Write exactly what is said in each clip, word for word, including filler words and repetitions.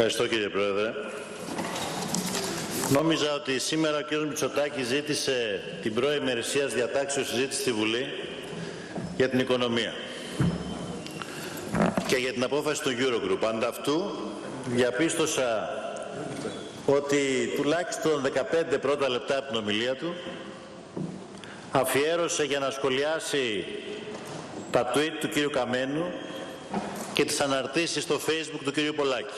Ευχαριστώ, κύριε Πρόεδρε. Νόμιζα ότι σήμερα ο κ. Μητσοτάκης ζήτησε την πρώην ημερησίας διατάξεως συζήτηση στη Βουλή για την οικονομία και για την απόφαση του Eurogroup. Ανταυτού διαπίστωσα ότι τουλάχιστον δεκαπέντε πρώτα λεπτά από την ομιλία του αφιέρωσε για να σχολιάσει τα tweet του κ. Καμένου και τις αναρτήσεις στο Facebook του κ. Πολάκη.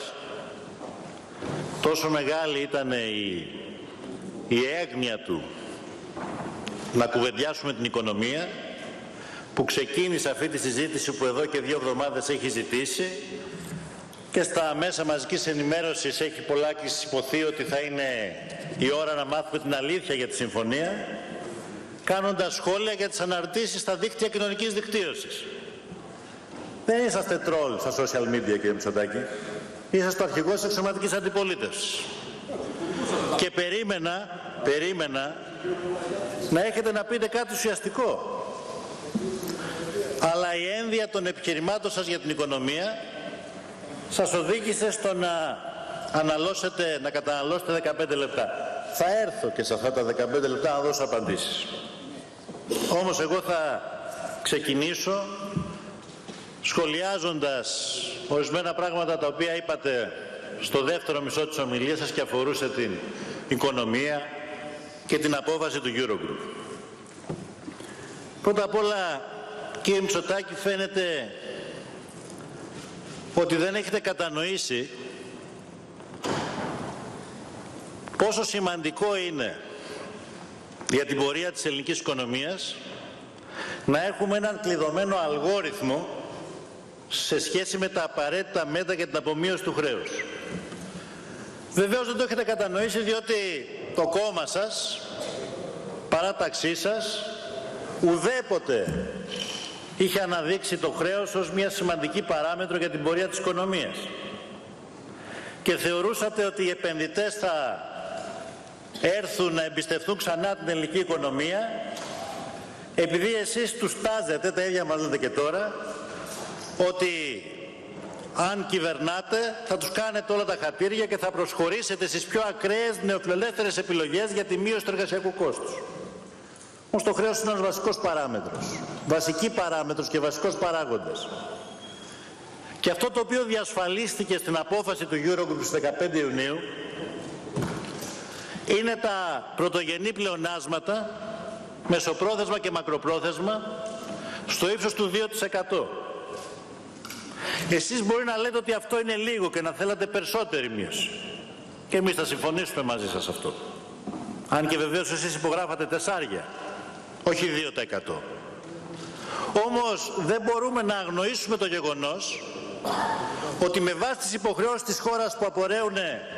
Τόσο μεγάλη ήταν η, η έγνοια του να κουβεντιάσουμε την οικονομία, που ξεκίνησε αυτή τη συζήτηση που εδώ και δύο εβδομάδες έχει ζητήσει, και στα μέσα μαζικής ενημέρωσης έχει Πολάκης υποθεί ότι θα είναι η ώρα να μάθουμε την αλήθεια για τη συμφωνία, κάνοντας σχόλια για τις αναρτήσεις στα δίκτυα κοινωνικής δικτύωσης. Δεν είσαστε τρόλ στα social media, κύριε Μητσοτάκη. Είσαστε ο αρχηγός της εξωματικής αντιπολίτευσης. Και περίμενα, περίμενα να έχετε να πείτε κάτι ουσιαστικό. Αλλά η ένδυα των επιχειρημάτων σας για την οικονομία σας οδήγησε στο να αναλώσετε, να καταναλώσετε δεκαπέντε λεπτά. Θα έρθω και σε αυτά τα δεκαπέντε λεπτά να δώσω απαντήσεις. Όμως εγώ θα ξεκινήσω σχολιάζοντας ορισμένα πράγματα τα οποία είπατε στο δεύτερο μισό της ομιλίας σας και αφορούσε την οικονομία και την απόφαση του Eurogroup. Πρώτα απ' όλα, κύριε Μητσοτάκη, φαίνεται ότι δεν έχετε κατανοήσει πόσο σημαντικό είναι για την πορεία της ελληνικής οικονομίας να έχουμε έναν κλειδωμένο αλγόριθμο σε σχέση με τα απαραίτητα μέτρα για την απομείωση του χρέους. Βεβαίως δεν το έχετε κατανοήσει, διότι το κόμμα σας, παράταξή σας, ουδέποτε είχε αναδείξει το χρέος ως μια σημαντική παράμετρο για την πορεία της οικονομίας. Και θεωρούσατε ότι οι επενδυτές θα έρθουν να εμπιστευτούν ξανά την ελληνική οικονομία, επειδή εσείς τους τάζετε, τα ίδια μας λέτε και τώρα, ότι αν κυβερνάτε θα τους κάνετε όλα τα χατήρια και θα προσχωρήσετε στις πιο ακραίες νεοφιλελεύθερες επιλογές για τη μείωση του εργασιακού κόστους. Όμως το χρέος είναι ένας βασικός παράμετρος, βασική παράμετρος και βασικός παράγοντας. Και αυτό το οποίο διασφαλίστηκε στην απόφαση του Eurogroup στις δεκαπέντε Ιουνίου είναι τα πρωτογενή πλεονάσματα, μεσοπρόθεσμα και μακροπρόθεσμα, στο ύψος του δύο τοις εκατό. Εσείς μπορεί να λέτε ότι αυτό είναι λίγο και να θέλατε περισσότερη μείωση. Και εμείς θα συμφωνήσουμε μαζί σας αυτό. Αν και βεβαίως εσείς υπογράφατε τεσσάρια, όχι δύο τοις εκατό. Όμως δεν μπορούμε να αγνοήσουμε το γεγονός ότι με βάση τις υποχρεώσεις της χώρας που απορρέουν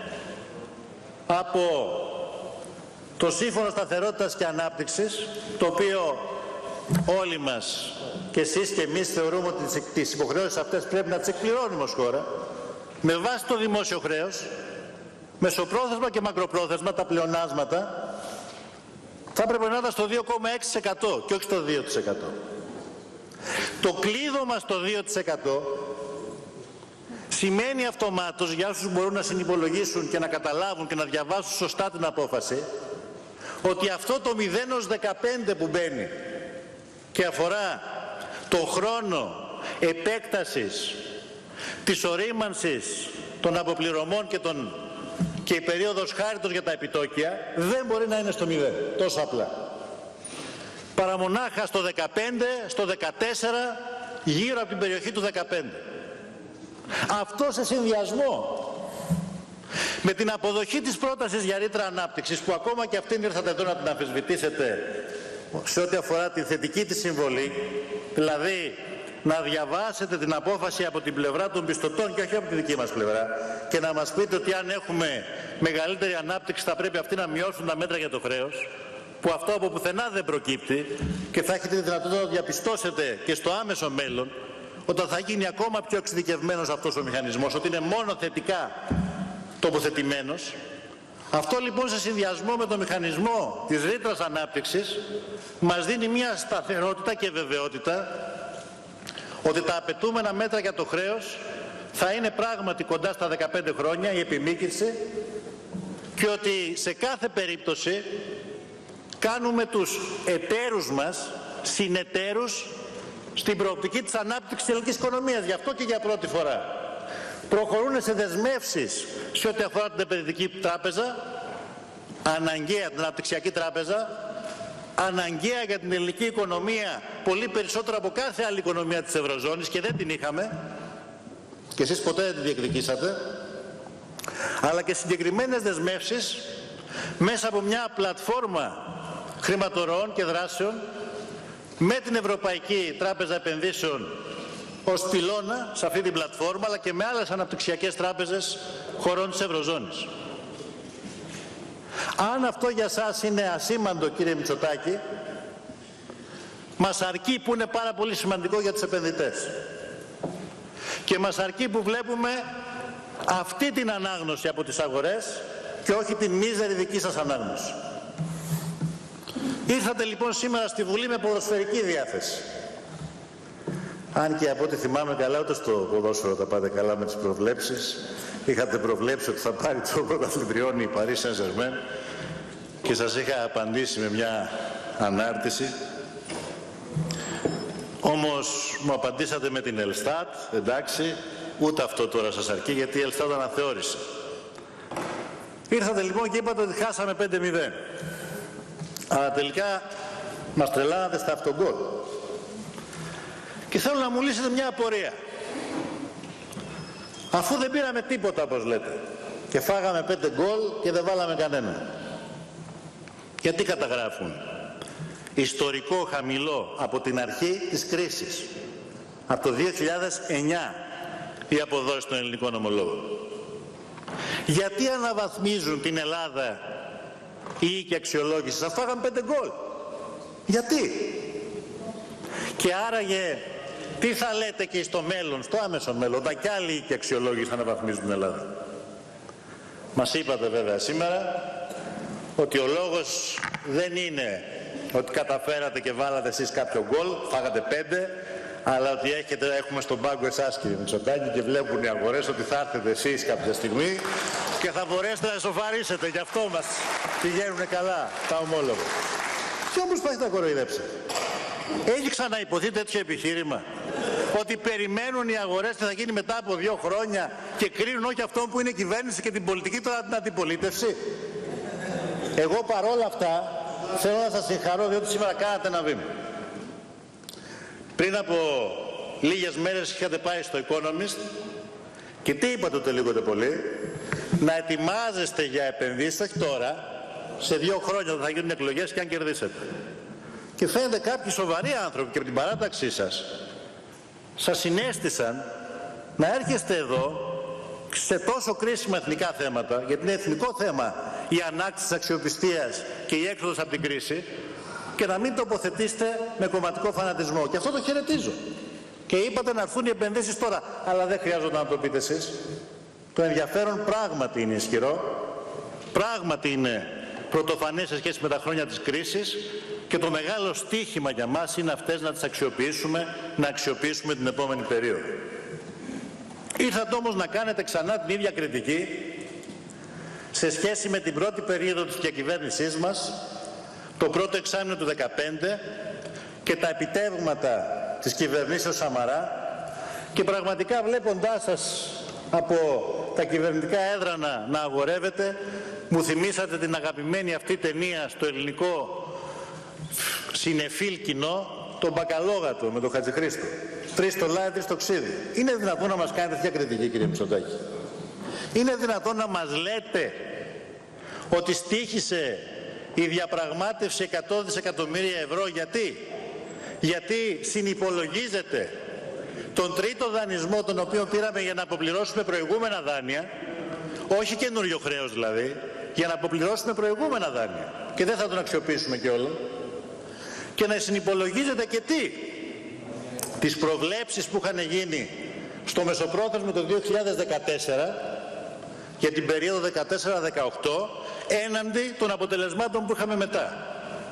από το Σύμφωνο Σταθερότητας και Ανάπτυξης, το οποίο όλοι μας, και εσείς και εμείς, θεωρούμε ότι τις υποχρεώσεις αυτές πρέπει να τις εκπληρώνουμε ως χώρα, με βάση το δημόσιο χρέος, μεσοπρόθεσμα και μακροπρόθεσμα, τα πλεονάσματα θα έπρεπε να ήταν στο δύο κόμμα έξι τοις εκατό και όχι στο δύο τοις εκατό. Το κλείδωμα στο δύο τοις εκατό σημαίνει αυτομάτως, για όσους μπορούν να συνυπολογίσουν και να καταλάβουν και να διαβάσουν σωστά την απόφαση, ότι αυτό το μηδέν έως δεκαπέντε που μπαίνει και αφορά το χρόνο επέκτασης της ορίμανσης των αποπληρωμών και, τον, και η περίοδος χάριτος για τα επιτόκια δεν μπορεί να είναι στο μηδέν, τόσο απλά. Παραμονάχα στο δεκαπέντε, στο δεκατέσσερα, γύρω από την περιοχή του δεκαπέντε. Αυτό σε συνδυασμό με την αποδοχή της πρότασης για ρήτρα ανάπτυξης, που ακόμα και αυτήν ήρθατε εδώ να την αμφισβητήσετε σε ό,τι αφορά τη θετική της συμβολή, δηλαδή να διαβάσετε την απόφαση από την πλευρά των πιστωτών και όχι από τη δική μας πλευρά, και να μας πείτε ότι αν έχουμε μεγαλύτερη ανάπτυξη θα πρέπει αυτοί να μειώσουν τα μέτρα για το χρέος, που αυτό από πουθενά δεν προκύπτει, και θα έχετε τη δυνατότητα να διαπιστώσετε και στο άμεσο μέλλον, όταν θα γίνει ακόμα πιο εξειδικευμένος αυτός ο μηχανισμός, ότι είναι μόνο θετικά τοποθετημένος. Αυτό λοιπόν σε συνδυασμό με το μηχανισμό της ρήτρας ανάπτυξης μας δίνει μια σταθερότητα και βεβαιότητα ότι τα απαιτούμενα μέτρα για το χρέος θα είναι πράγματι κοντά στα δεκαπέντε χρόνια η επιμήκυνση και ότι σε κάθε περίπτωση κάνουμε τους εταίρους μας συνεταίρους στην προοπτική της ανάπτυξης της ελληνικής οικονομίας. Γι' αυτό και για πρώτη φορά προχωρούν σε δεσμεύσεις σε ό,τι αφορά την επενδυτική τράπεζα, αναγκαία την αναπτυξιακή τράπεζα, αναγκαία για την ελληνική οικονομία πολύ περισσότερο από κάθε άλλη οικονομία της Ευρωζώνης και δεν την είχαμε και εσείς ποτέ δεν την διεκδικήσατε, αλλά και συγκεκριμένες δεσμεύσεις μέσα από μια πλατφόρμα χρηματορροών και δράσεων με την Ευρωπαϊκή Τράπεζα Επενδύσεων ως πυλώνα σε αυτή την πλατφόρμα, αλλά και με άλλες αναπτυξιακές τράπεζες χωρών της Ευρωζώνης. Αν αυτό για σας είναι ασήμαντο, κύριε Μητσοτάκη, μας αρκεί που είναι πάρα πολύ σημαντικό για τους επενδυτές. Και μας αρκεί που βλέπουμε αυτή την ανάγνωση από τις αγορές και όχι την μίζερη δική σας ανάγνωση. Ήρθατε λοιπόν σήμερα στη Βουλή με ποδοσφαιρική διάθεση. Αν και από ό,τι θυμάμαι καλά, ούτε στο ποδόσφαιρο τα πάτε καλά με τις προβλέψεις. Είχατε προβλέψει ότι θα πάρει το πρωταθλητριών η Paris Saint-Germain και σας είχα απαντήσει με μια ανάρτηση. Όμως μου απαντήσατε με την Ελστάτ, εντάξει, ούτε αυτό τώρα σας αρκεί γιατί η Ελστάτ αναθεώρησε. Ήρθατε λοιπόν και είπατε ότι χάσαμε πέντε μηδέν. Αλλά τελικά μας τρελάνατε στα αυτογκόλ. Και θέλω να μου λύσετε μια απορία. Αφού δεν πήραμε τίποτα, όπως λέτε, και φάγαμε πέντε γκολ και δεν βάλαμε κανένα, γιατί καταγράφουν ιστορικό χαμηλό από την αρχή της κρίσης, από το δύο χιλιάδες εννιά, οι αποδόσεις των ελληνικών ομολόγων? Γιατί αναβαθμίζουν την Ελλάδα οι οίκοι αξιολόγησης? Θα φάγαμε πέντε γκολ. Γιατί? Και άραγε τι θα λέτε και στο μέλλον, στο άμεσο μέλλον, όταν κι άλλοι οίκοι αξιολόγησης θα αναβαθμίζουν την Ελλάδα? Μας είπατε βέβαια σήμερα ότι ο λόγος δεν είναι ότι καταφέρατε και βάλατε εσείς κάποιο γκολ, φάγατε πέντε, αλλά ότι έχετε, έχουμε στον πάγκο εσάς, κύριε Μητσοτάκη, και βλέπουν οι αγορές ότι θα έρθετε εσείς κάποια στιγμή και θα μπορέσετε να σοφαρίσετε. Γι' αυτό μας πηγαίνουν καλά τα ομόλογα. Και όμως πάει να κοροϊδέψετε. Έχει ξαναυποθεί τέτοιο επιχείρημα? Ότι περιμένουν οι αγορές τι θα γίνει μετά από δύο χρόνια και κρίνουν όχι αυτό που είναι η κυβέρνηση και την πολιτική, τώρα την αντιπολίτευση? Εγώ παρόλα αυτά θέλω να σας συγχαρώ, διότι σήμερα κάνατε ένα βήμα. Πριν από λίγες μέρες είχατε πάει στο Economist και τι είπατε ούτε λίγο ούτε πολύ? Να ετοιμάζεστε για επενδύσεις, όχι τώρα, σε δύο χρόνια θα γίνουν εκλογές και αν κερδίσετε. Και φαίνεται κάποιοι σοβαροί άνθρωποι και από την παράταξή σας σας συνέστησαν να έρχεστε εδώ σε τόσο κρίσιμα εθνικά θέματα, γιατί είναι εθνικό θέμα η ανάκτηση της αξιοπιστίας και η έξοδος από την κρίση, και να μην τοποθετήσετε με κομματικό φανατισμό. Και αυτό το χαιρετίζω. Και είπατε να έρθουν οι επενδύσεις τώρα, αλλά δεν χρειάζεται να το πείτε εσείς. Το ενδιαφέρον πράγματι είναι ισχυρό, πράγματι είναι πρωτοφανές σε σχέση με τα χρόνια της κρίσης και το μεγάλο στίχημα για μας είναι αυτές να τις αξιοποιήσουμε, να αξιοποιήσουμε την επόμενη περίοδο. Ήρθατε όμως να κάνετε ξανά την ίδια κριτική σε σχέση με την πρώτη περίοδο της διακυβέρνησής μας, το πρώτο εξάμηνο του δύο χιλιάδες δεκαπέντε και τα επιτεύγματα της κυβερνήσεως Σαμαρά, και πραγματικά βλέποντάς σας από τα κυβερνητικά έδρανα να αγορεύετε, μου θυμήσατε την αγαπημένη αυτή ταινία στο ελληνικό συνεφίλ κοινό, τον Μπακαλόγατο με τον Χατζηχρήστο. Τρεις στο λάδι, τρεις στο ξύδι. Είναι δυνατόν να μας κάνετε τέτοια κριτική, κύριε Μητσοτάκη? Είναι δυνατόν να μας λέτε ότι στοίχησε η διαπραγμάτευση εκατό δισεκατομμύρια ευρώ? Γιατί? Γιατί συνυπολογίζεται τον τρίτο δανεισμό τον οποίο πήραμε για να αποπληρώσουμε προηγούμενα δάνεια, όχι καινούριο χρέος δηλαδή, για να αποπληρώσουμε προηγούμενα δάνεια, και δεν θα τον αξιοποιήσουμε κιόλας. Και να συνυπολογίζεται και τι? Τις προβλέψεις που είχαν γίνει στο μεσοπρόθεσμο το δύο χιλιάδες δεκατέσσερα για την περίοδο δεκατέσσερα δεκαοκτώ έναντι των αποτελεσμάτων που είχαμε μετά.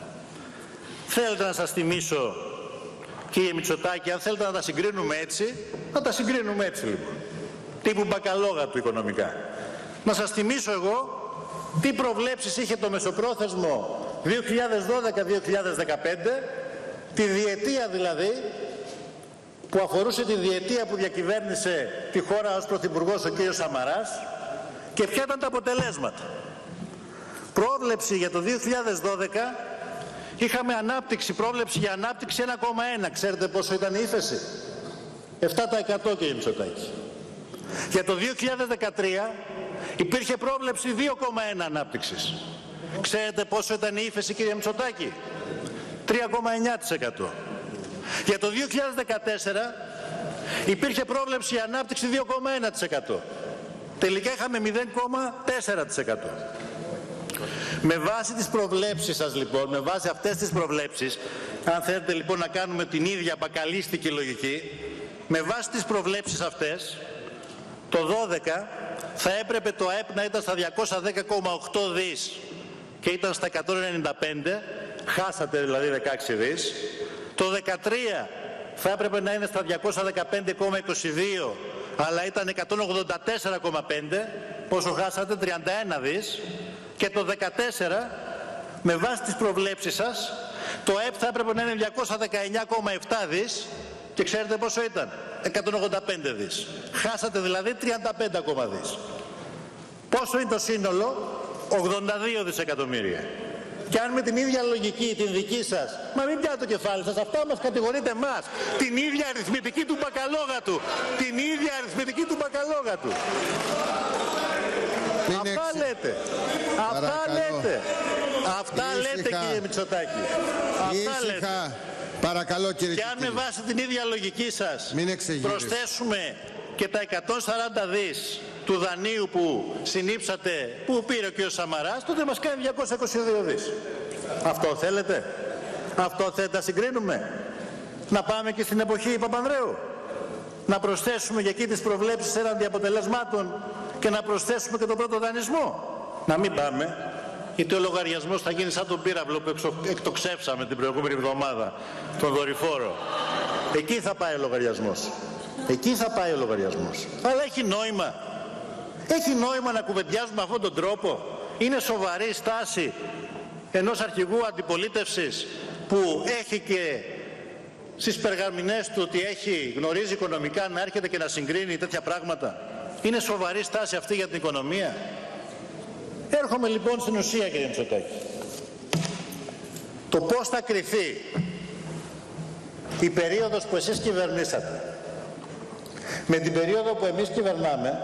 Θέλετε να σας θυμίσω, κύριε Μητσοτάκη, αν θέλετε να τα συγκρίνουμε έτσι, να τα συγκρίνουμε έτσι λοιπόν. τύπου μπακαλόγατου οικονομικά. Να σας θυμίσω εγώ τι προβλέψεις είχε το μεσοπρόθεσμο δύο χιλιάδες δώδεκα δύο χιλιάδες δεκαπέντε, τη διετία δηλαδή, που αφορούσε τη διετία που διακυβέρνησε τη χώρα ως πρωθυπουργός ο κ. Σαμαράς, και ποια ήταν τα αποτελέσματα. Πρόβλεψη για το δύο χιλιάδες δώδεκα είχαμε ανάπτυξη, πρόβλεψη για ανάπτυξη ένα κόμμα ένα. Ξέρετε πόσο ήταν η ύφεση? επτά τοις εκατό, κύριε Μητσοτάκη. Για το δύο χιλιάδες δεκατρία υπήρχε πρόβλεψη δύο κόμμα ένα ανάπτυξης. Ξέρετε πόσο ήταν η ύφεση, κύριε Μητσοτάκη? τρία κόμμα εννιά τοις εκατό. Για το δύο χιλιάδες δεκατέσσερα υπήρχε πρόβλεψη για ανάπτυξη δύο κόμμα ένα τοις εκατό. Τελικά είχαμε μηδέν κόμμα τέσσερα τοις εκατό. Με βάση τις προβλέψεις σας λοιπόν, με βάση αυτές τις προβλέψεις, αν θέλετε λοιπόν να κάνουμε την ίδια μπακαλίστικη λογική, με βάση τις προβλέψεις αυτές, το δώδεκα θα έπρεπε το ΑΕΠ να ήταν στα διακόσια δέκα κόμμα οκτώ δις και ήταν στα εκατόν ενενήντα πέντε, χάσατε δηλαδή δεκαέξι δις. Το δεκατρία θα έπρεπε να είναι στα διακόσια δεκαπέντε κόμμα είκοσι δύο, αλλά ήταν εκατόν ογδόντα τέσσερα κόμμα πέντε, πόσο χάσατε? τριάντα ένα δις. Και το δεκατέσσερα, με βάση τις προβλέψεις σας, το ΑΕΠ θα έπρεπε να είναι διακόσια δεκαεννιά κόμμα επτά δις και ξέρετε πόσο ήταν? εκατόν ογδόντα πέντε δις. Χάσατε δηλαδή τριάντα πέντε κόμμα δις. Πόσο είναι το σύνολο? ογδόντα δύο δισεκατομμύρια. Και αν με την ίδια λογική, την δική σας, μα μην πιάτε το κεφάλι σας, αυτά μας κατηγορείτε εμάς, την ίδια αριθμητική του μπακαλόγατου, την ίδια αριθμητική του μπακαλόγατου. Μην Αυτά εξ... λέτε. Αυτά Παρακαλώ. λέτε. Αυτά Ήσυχα. λέτε, κύριε Μητσοτάκη. Αυτά Ήσυχα. λέτε. Παρακαλώ, κύριε. Και αν με βάση την ίδια λογική σας προσθέσουμε και τα εκατόν σαράντα δις του δανείου που συνήψατε, που πήρε ο κ. Σαμαράς, τότε μας κάνει διακόσια είκοσι δύο δις. Αυτό θέλετε? Αυτό θέλετε να συγκρίνουμε? Να πάμε και στην εποχή Παπανδρέου? Να προσθέσουμε για εκεί τις προβλέψεις έναντι αποτελεσμάτων και να προσθέσουμε και τον πρώτο δανεισμό? Να μην πάμε, γιατί ο λογαριασμός θα γίνει σαν τον πύραυλο που εκτοξεύσαμε την προηγούμενη εβδομάδα, τον δορυφόρο. Εκεί θα πάει ο λογαριασμός. Εκεί θα πάει ο λογαριασμός. Αλλά έχει νόημα. Έχει νόημα να κουβεντιάζουμε αυτόν τον τρόπο? Είναι σοβαρή στάση ενός αρχηγού αντιπολίτευσης που έχει και στις περγαμηνές του ότι έχει, γνωρίζει οικονομικά, να έρχεται και να συγκρίνει τέτοια πράγματα? Είναι σοβαρή στάση αυτή για την οικονομία? Έρχομαι λοιπόν στην ουσία, κύριε Μητσοτάκη. Το πώς θα κριθεί η περίοδος που εσείς κυβερνήσατε με την περίοδο που εμείς κυβερνάμε,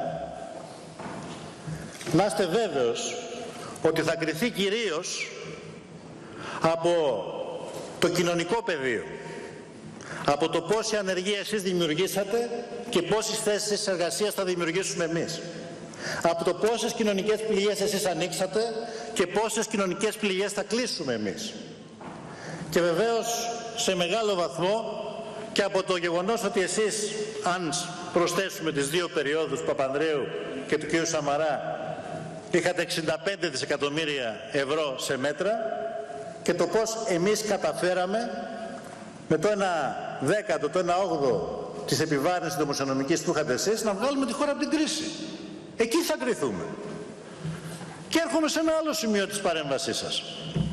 να είστε βέβαιος ότι θα κριθεί κυρίως από το κοινωνικό πεδίο, από το πόση ανεργία εσείς δημιουργήσατε και πόσες θέσεις εργασίας θα δημιουργήσουμε εμείς, από το πόσες κοινωνικές πληγές εσείς ανοίξατε και πόσες κοινωνικές πληγές θα κλείσουμε εμείς, και βεβαίως σε μεγάλο βαθμό και από το γεγονός ότι εσείς, αν προσθέσουμε τις δύο περιόδους Παπανδρέου και του κ. Σαμαρά, είχατε εξήντα πέντε δισεκατομμύρια ευρώ σε μέτρα, και το πώς εμείς καταφέραμε με το ένα δέκατο, το ένα όγδοο της επιβάρυνσης δημοσιονομικής που είχατε εσείς να βγάλουμε τη χώρα από την κρίση. Εκεί θα κριθούμε. Και έρχομαι σε ένα άλλο σημείο της παρέμβασής σας.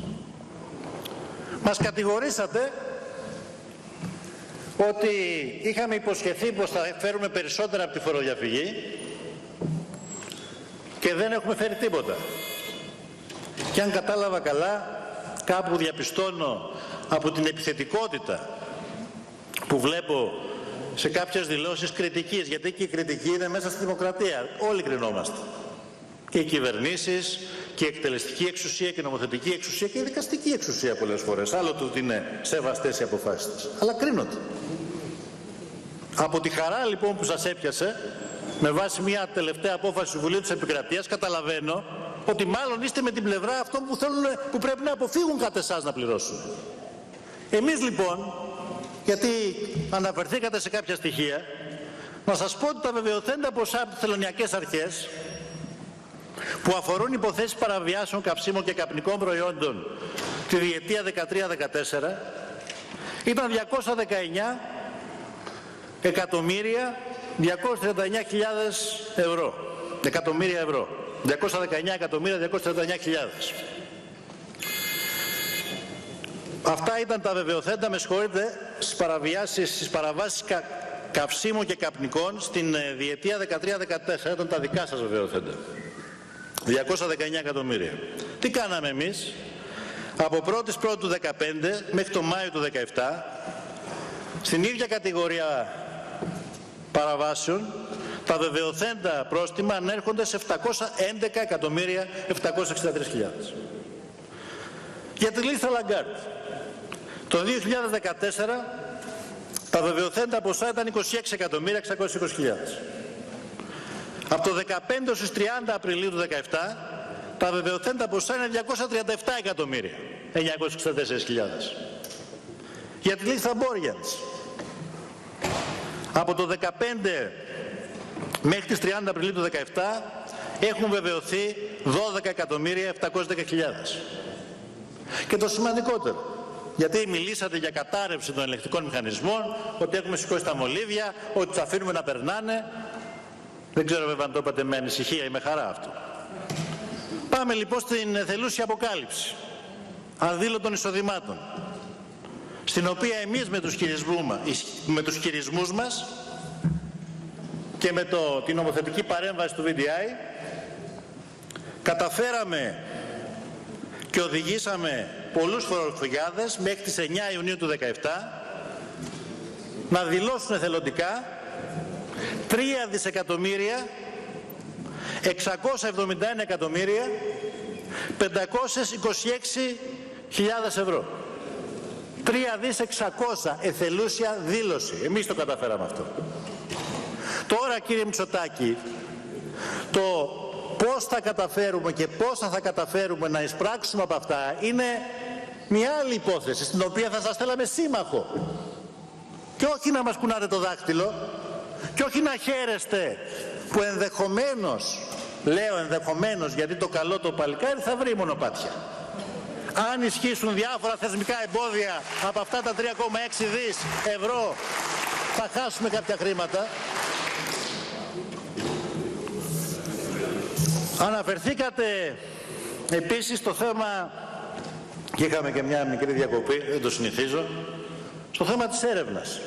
Μας κατηγορήσατε ότι είχαμε υποσχεθεί πως θα φέρουμε περισσότερα από τη φοροδιαφυγή και δεν έχουμε φέρει τίποτα. Και αν κατάλαβα καλά, κάπου διαπιστώνω από την επιθετικότητα που βλέπω σε κάποιες δηλώσεις κριτικής, γιατί και η κριτική είναι μέσα στη δημοκρατία, όλοι κρινόμαστε. Και οι κυβερνήσεις, και η εκτελεστική εξουσία, και η νομοθετική εξουσία, και η δικαστική εξουσία πολλές φορές. Άλλο το ότι είναι σεβαστές οι αποφάσεις της. Αλλά κρίνονται. Από τη χαρά λοιπόν που σας έπιασε, με βάση μια τελευταία απόφαση του Βουλίου της Επικρατείας, καταλαβαίνω ότι μάλλον είστε με την πλευρά αυτών που, θέλουν, που πρέπει να αποφύγουν κατά εσάς να πληρώσουν. Εμείς λοιπόν, γιατί αναφερθήκατε σε κάποια στοιχεία, να σας πω ότι τα βεβαιωθέντα ποσά από τις τελωνειακές αρχές που αφορούν υποθέσεις παραβιάσεων καυσίμων και καπνικών προϊόντων τη διετία δεκατρία δεκατέσσερα ήταν διακόσια δεκαεννιά εκατομμύρια διακόσιες τριάντα εννέα χιλιάδες ευρώ, εκατομμύρια ευρώ. διακόσια δεκαεννέα εκατομμύρια διακόσιες τριάντα εννέα χιλιάδες. Αυτά ήταν τα βεβαιωθέντα, με συγχωρείτε, στις παραβιάσεις, στις παραβάσεις κα, καυσίμων και καπνικών στην ε, διετία δεκατρία δεκατέσσερα. Ήταν τα δικά σας βεβαιωθέντα. διακόσια δεκαεννέα εκατομμύρια. Τι κάναμε εμείς? Από πρώτη πρώτη του δεκαπέντε μέχρι το Μάιο του δεκαεπτά, στην ίδια κατηγορία παραβάσεων, τα βεβαιωθέντα πρόστιμα ανέρχονται σε επτακόσια έντεκα εκατομμύρια επτακόσιες εξήντα τρεις χιλιάδες. Για τη λίστα Λαγκάρτ. Το δύο χιλιάδες δεκατέσσερα τα βεβαιωθέντα ποσά ήταν είκοσι έξι εκατομμύρια εξακόσιες είκοσι χιλιάδες. Από το δεκαπέντε έως τριάντα Απριλίου του δεκαεπτά τα βεβαιωθέντα ποσά είναι διακόσια τριάντα επτά εκατομμύρια εννιακόσιες εξήντα τέσσερις χιλιάδες. Για τη λίστα Μπόριαντς, από το δεκαπέντε μέχρι τις τριάντα Απριλίου του δεκαεπτά έχουν βεβαιωθεί δώδεκα εκατομμύρια επτακόσιες δέκα χιλιάδες. Και το σημαντικότερο, γιατί μιλήσατε για κατάρρευση των ελεγκτικών μηχανισμών, ότι έχουμε σηκώσει τα μολύβια, ότι τους αφήνουμε να περνάνε. Δεν ξέρω βέβαια αν το είπατε με ανησυχία ή με χαρά αυτό. Πάμε λοιπόν στην εθελούσια αποκάλυψη αδήλωτων εισοδημάτων, στην οποία εμείς με τους χειρισμούς, με τους χειρισμούς μας και με το, την νομοθετική παρέμβαση του βι ντι άι καταφέραμε και οδηγήσαμε πολλούς φορολογιάδες μέχρι τις εννέα Ιουνίου του δεκαεπτά να δηλώσουν εθελοντικά τρία δισεκατομμύρια εξακόσια εβδομήντα ένα εκατομμύρια πεντακόσιες είκοσι έξι χιλιάδες ευρώ. τρία δισεκατομμύρια εξακόσια εθελούσια δήλωση. Εμείς το καταφέραμε αυτό. Τώρα κύριε Μητσοτάκη, το πώς θα καταφέρουμε και πόσα θα καταφέρουμε να εισπράξουμε από αυτά είναι μια άλλη υπόθεση, στην οποία θα σας θέλαμε σύμμαχο. Και όχι να μας κουνάτε το δάχτυλο, και όχι να χαίρεστε που ενδεχομένως, λέω ενδεχομένως γιατί το καλό το παλικάρι θα βρει μονοπάτια. Αν ισχύσουν διάφορα θεσμικά εμπόδια από αυτά τα τρία κόμμα έξι δις ευρώ, θα χάσουμε κάποια χρήματα. Αναφερθήκατε επίσης στο θέμα, και είχαμε και μια μικρή διακοπή, δεν το συνηθίζω, στο θέμα της έρευνας.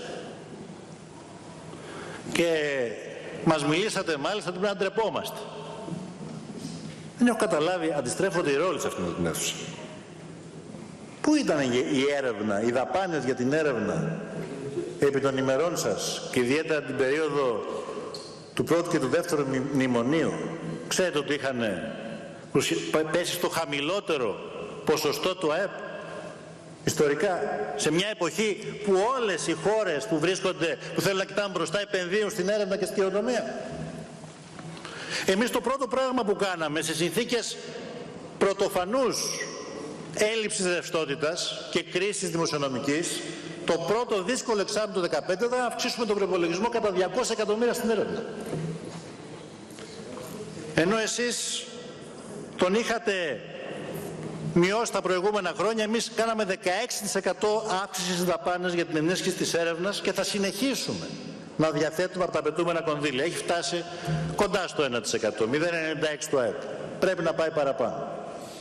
Και μας μιλήσατε μάλιστα ότι πρέπει να ντρεπόμαστε. Δεν έχω καταλάβει, αντιστρέφονται οι ρόλοι σε αυτήν την αίθουσα. Πού ήταν η έρευνα, οι δαπάνες για την έρευνα επί των ημερών σας και ιδιαίτερα την περίοδο του πρώτου και του δεύτερου μνημονίου? Ξέρετε ότι είχαν πέσει στο χαμηλότερο ποσοστό του ΑΕΠ ιστορικά, σε μια εποχή που όλες οι χώρες που βρίσκονται, που θέλουν να κοιτάνε μπροστά, επενδύουν στην έρευνα και στην καινοτομία. Εμείς το πρώτο πράγμα που κάναμε σε συνθήκες πρωτοφανούς έλλειψης ρευστότητας και κρίσης δημοσιονομικής, το πρώτο δύσκολο εξάμηνο του δύο χιλιάδες δεκαπέντε ήταν να αυξήσουμε τον προϋπολογισμό κατά διακόσια εκατομμύρια στην έρευνα. Ενώ εσείς τον είχατε μειώσει τα προηγούμενα χρόνια, εμείς κάναμε δεκαέξι τοις εκατό αύξηση στις δαπάνες για την ενίσχυση της έρευνας και θα συνεχίσουμε να διαθέτουμε από τα απαιτούμενα κονδύλια. Έχει φτάσει κοντά στο ένα τοις εκατό, μηδέν κόμμα ενενήντα έξι το ΑΕΠ. Πρέπει να πάει παραπάνω.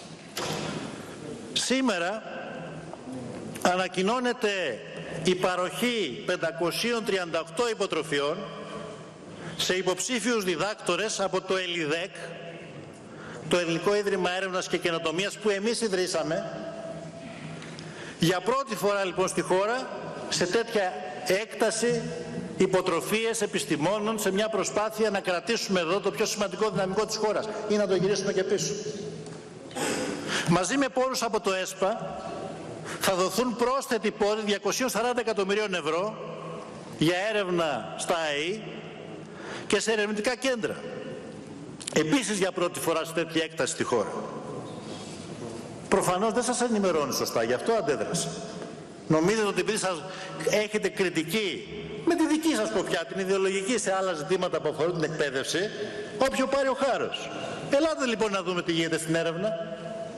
Σήμερα ανακοινώνεται η παροχή πεντακοσίων τριάντα οκτώ υποτροφιών σε υποψήφιους διδάκτορες από το ΕΛΙΔΕΚ, το Ελληνικό Ίδρυμα Έρευνας και Καινοτομίας, που εμείς ιδρύσαμε. Για πρώτη φορά λοιπόν στη χώρα, σε τέτοια έκταση, υποτροφίες επιστημόνων, σε μια προσπάθεια να κρατήσουμε εδώ το πιο σημαντικό δυναμικό της χώρας ή να το γυρίσουμε και πίσω. Μαζί με πόρους από το ΕΣΠΑ θα δοθούν πρόσθετοι πόροι διακόσια σαράντα εκατομμυρίων ευρώ για έρευνα στα ΑΕΗ και σε ερευνητικά κέντρα. Επίσης για πρώτη φορά σε τέτοια έκταση στη χώρα. Προφανώς δεν σας ενημερώνει σωστά, γι' αυτό αντέδρασα. Νομίζετε ότι επειδή σας έχετε κριτική με τη δική σας σκοπιά, την ιδεολογική, σε άλλα ζητήματα που αφορούν την εκπαίδευση, όποιο πάρει ο χάρος. Ελάτε λοιπόν να δούμε τι γίνεται στην έρευνα.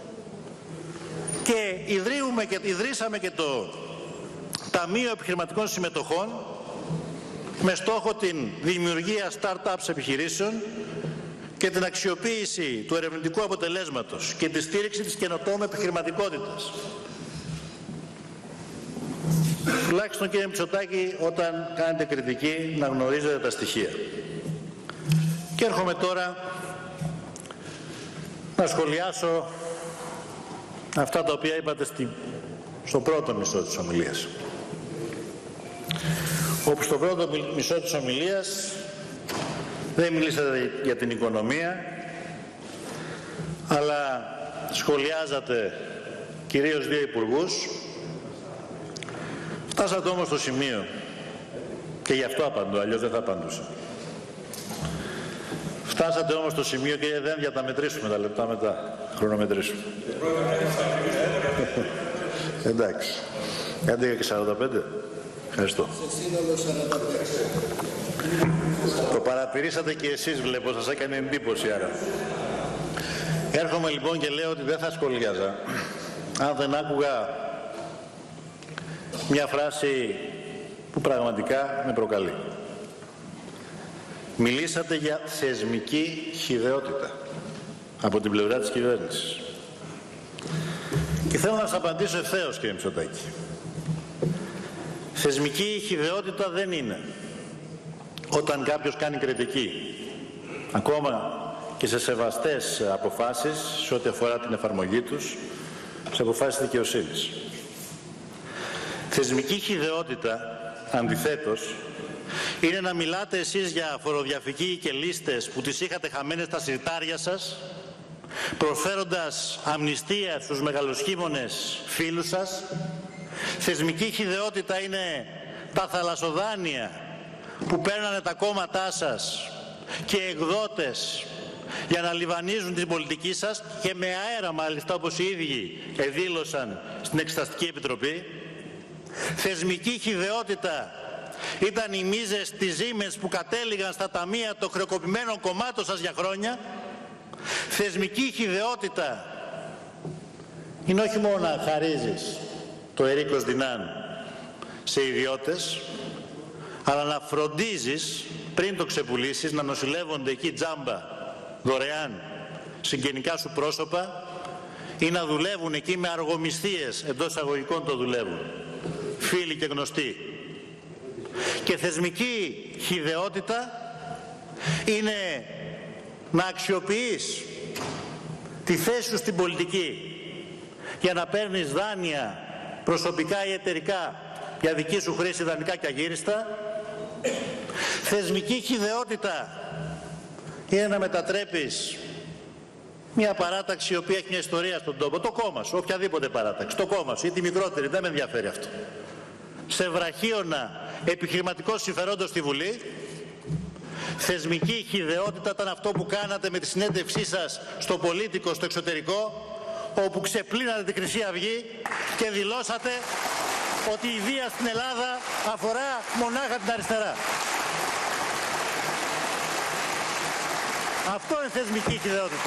Και, ιδρύουμε και ιδρύσαμε και το Ταμείο Επιχειρηματικών Συμμετοχών, με στόχο την δημιουργία start-ups επιχειρήσεων και την αξιοποίηση του ερευνητικού αποτελέσματος και τη στήριξη της καινοτόμου επιχειρηματικότητας. Τουλάχιστον, κύριε Μητσοτάκη, όταν κάνετε κριτική να γνωρίζετε τα στοιχεία. Και έρχομαι τώρα να σχολιάσω αυτά τα οποία είπατε στη, στο πρώτο μισό της ομιλίας. Όπου στο πρώτο μισό της ομιλίας δεν μιλήσατε για την οικονομία, αλλά σχολιάζατε κυρίως δύο υπουργούς. Φτάσατε όμως στο σημείο, και γι' αυτό απαντώ, αλλιώς δεν θα απαντούσα. Φτάσατε όμως στο σημείο, και δεν για τα μετρήσουμε τα λεπτά μετά, χρονομετρήσουμε. Εντάξει. έντεκα και σαράντα πέντε. Ευχαριστώ. Το παρατηρήσατε και εσείς, βλέπω, σας έκανε εντύπωση άρα. Έρχομαι λοιπόν και λέω ότι δεν θα σχολιάζα αν δεν άκουγα μια φράση που πραγματικά με προκαλεί. Μιλήσατε για θεσμική χυδαιότητα από την πλευρά της κυβέρνησης. Και θέλω να σας απαντήσω ευθέως, κύριε Μητσοτάκη. Θεσμική χυδαιότητα δεν είναι όταν κάποιος κάνει κριτική, ακόμα και σε σεβαστές αποφάσεις, σε ό,τι αφορά την εφαρμογή τους, σε αποφάσεις δικαιοσύνης. Θεσμική χυδαιότητα, αντιθέτως, είναι να μιλάτε εσείς για φοροδιαφυγή και λίστες που τις είχατε χαμένες στα συρτάρια σας, προφέροντας αμνηστία στους μεγαλοσχήμονες φίλους σας. Θεσμική χυδαιότητα είναι τα θαλασσοδάνεια που παίρνανε τα κόμματά σας και εκδότες για να λιβανίζουν την πολιτική σας, και με αέρα μάλιστα, όπως οι ίδιοι δήλωσαν στην Εξεταστική Επιτροπή. Θεσμική χυδαιότητα ήταν οι μίζες της ζήμες που κατέληγαν στα ταμεία των χρεοκοπημένων κομμάτων σας για χρόνια. Θεσμική χυδαιότητα είναι όχι μόνο να χαρίζεις το ερίκος δυνάν σε ιδιώτες, αλλά να φροντίζεις πριν το ξεπουλήσεις να νοσηλεύονται εκεί τζάμπα δωρεάν συγγενικά σου πρόσωπα, ή να δουλεύουν εκεί με αργομισθίες, εντός αγωγικών το δουλεύουν, φίλοι και γνωστοί. Και θεσμική χυδαιότητα είναι να αξιοποιείς τη θέση σου στην πολιτική για να παίρνεις δάνεια προσωπικά ή εταιρικά για δική σου χρήση, δανεικά και αγύριστα. Θεσμική χυδαιότητα είναι να μετατρέπεις μια παράταξη η οποία έχει μια ιστορία στον τόπο, το κόμμα σου, οποιαδήποτε παράταξη, το κόμμα σου ή τη μικρότερη, δεν με ενδιαφέρει αυτό, σε βραχίωνα επιχειρηματικό συμφερόντος στη Βουλή. Θεσμική χυδαιότητα ήταν αυτό που κάνατε με τη συνέντευξή σας στο Πολίτικο στο εξωτερικό, όπου ξεπλύνατε τη Χρυσή Αυγή και δηλώσατε ότι η βία στην Ελλάδα αφορά μονάχα την αριστερά. Αυτό είναι θεσμική χυδαιότητα.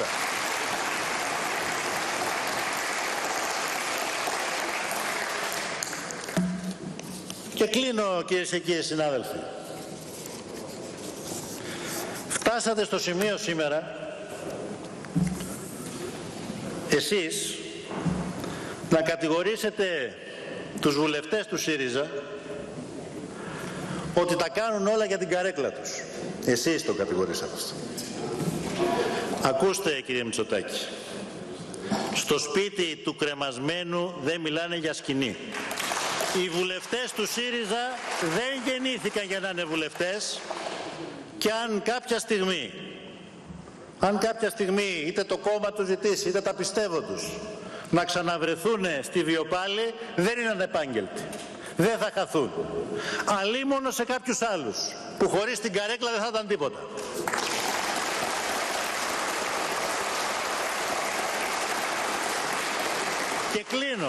Και κλείνω, κυρίες και κύριοι συνάδελφοι. Φτάσατε στο σημείο σήμερα εσείς να κατηγορήσετε τους βουλευτές του ΣΥΡΙΖΑ ότι τα κάνουν όλα για την καρέκλα τους. Εσείς το κατηγορήσατε αυτό. Ακούστε, κύριε Μητσοτάκη, στο σπίτι του κρεμασμένου δεν μιλάνε για σκηνή. Οι βουλευτές του ΣΥΡΙΖΑ δεν γεννήθηκαν για να είναι βουλευτές, και αν κάποια στιγμή, αν κάποια στιγμή είτε το κόμμα του ζητήσει, είτε τα πιστεύω τους, να ξαναβρεθούν στη Βιοπάλη, δεν είναι ανεπάγγελτοι. Δεν θα χαθούν. Αλίμονο σε κάποιους άλλους, που χωρίς την καρέκλα δεν θα ήταν τίποτα. Και κλείνω.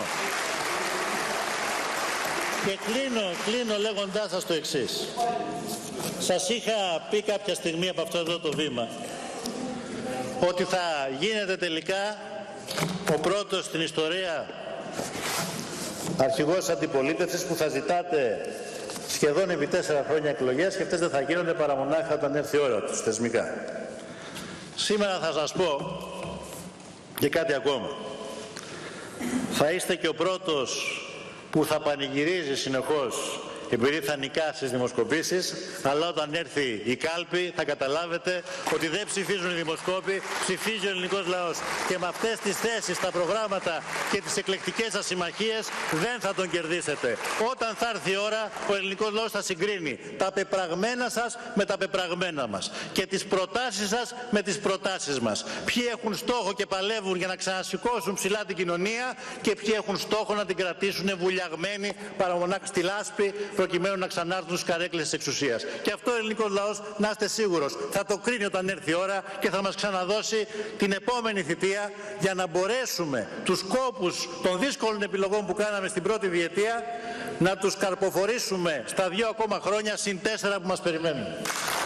Και κλείνω, κλείνω λέγοντάς σας το εξής. Σας είχα πει κάποια στιγμή από αυτό εδώ το βήμα ότι θα γίνετε τελικά ο πρώτος στην ιστορία αρχηγός αντιπολίτευσης που θα ζητάτε σχεδόν επί τέσσερα χρόνια εκλογές και αυτές δεν θα γίνονται παρά μονάχα όταν έρθει η ώρα τους θεσμικά. Σήμερα θα σας πω και κάτι ακόμα. Θα είστε και ο πρώτος που θα πανηγυρίζει συνεχώς επειδή θα νικά στις δημοσκοπήσεις, αλλά όταν έρθει η κάλπη θα καταλάβετε ότι δεν ψηφίζουν οι δημοσκόποι, ψηφίζει ο ελληνικός λαός. Και με αυτές τις θέσεις, τα προγράμματα και τις εκλεκτικές σας συμμαχίες δεν θα τον κερδίσετε. Όταν θα έρθει η ώρα, ο ελληνικός λαός θα συγκρίνει τα πεπραγμένα σας με τα πεπραγμένα μας και τις προτάσεις σας με τις προτάσεις μας. Ποιοι έχουν στόχο και παλεύουν για να ξανασηκώσουν ψηλά την κοινωνία και ποιοι έχουν στόχο να την κρατήσουν βουλιαγμένη παραμονάχα στη λάσπη, προκειμένου να ξανάρθουν στις καρέκλες της εξουσίας. Και αυτό ο ελληνικός λαός, να είστε σίγουρος, θα το κρίνει όταν έρθει η ώρα και θα μας ξαναδώσει την επόμενη θητεία για να μπορέσουμε τους κόπους των δύσκολων επιλογών που κάναμε στην πρώτη διετία να τους καρποφορήσουμε στα δύο ακόμα χρόνια συν τέσσερα που μας περιμένουν.